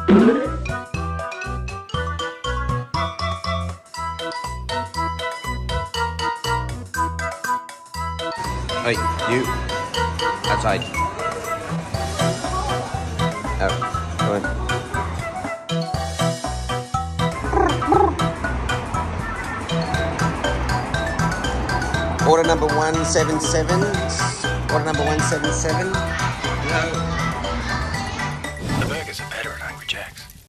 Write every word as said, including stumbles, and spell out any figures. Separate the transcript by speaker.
Speaker 1: Hey, you. Outside. Oh, go on. Order number one seven seven. Order number one seven seven.
Speaker 2: No.